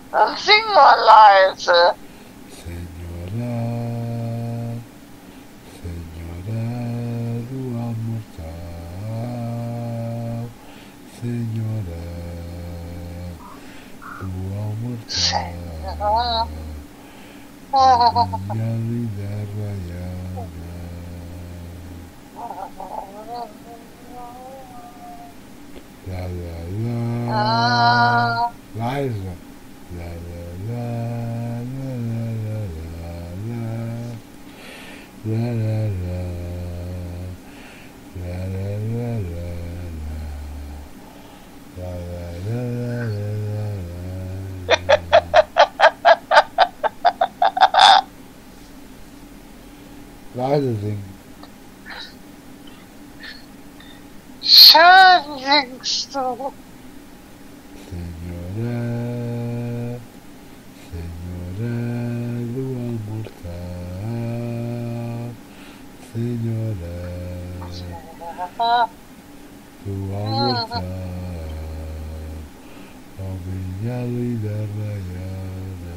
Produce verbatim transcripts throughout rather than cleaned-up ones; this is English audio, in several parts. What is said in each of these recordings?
Señora, señora, rua mortal, señora, rua mortal, minha linda Rayana. La la la, Liza. La la la la la la la la la la la la la la la la la Liza sing. shining star. Señora, señora, lua mortal, señora, lua mortal, oh minha linda Rayana.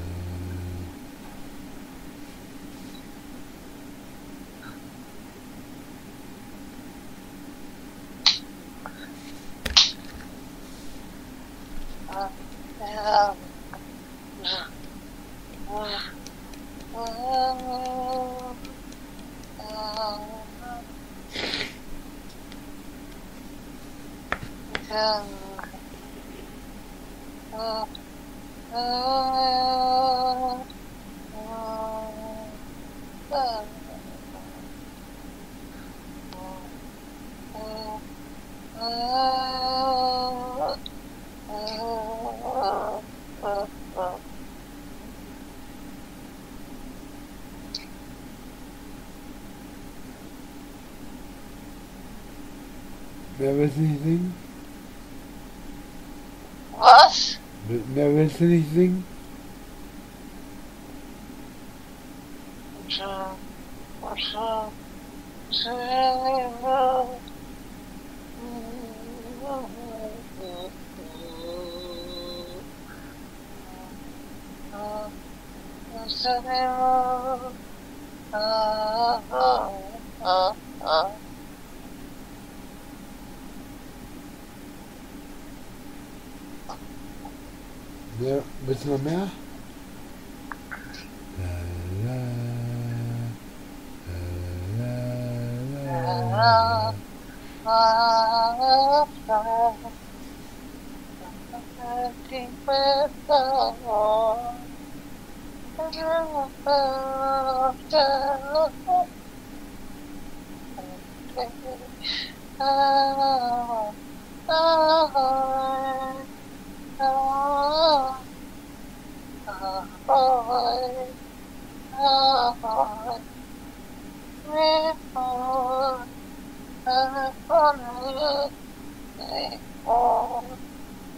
Never seen anything? What? Never seen anything? Ja, willst du noch mehr? La, la, la, la, la,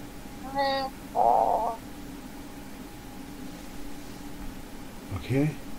Okay.